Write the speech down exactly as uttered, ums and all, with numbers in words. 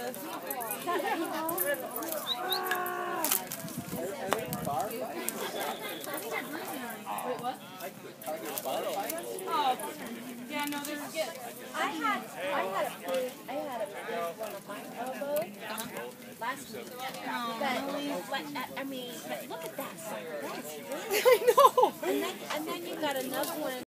Oh, yeah, no, this is good. I had, I had a bruise, I had a bruise one of my elbows last week. But, like, I mean, but look at that sucker. That is really, I know. and then, and then you got another one.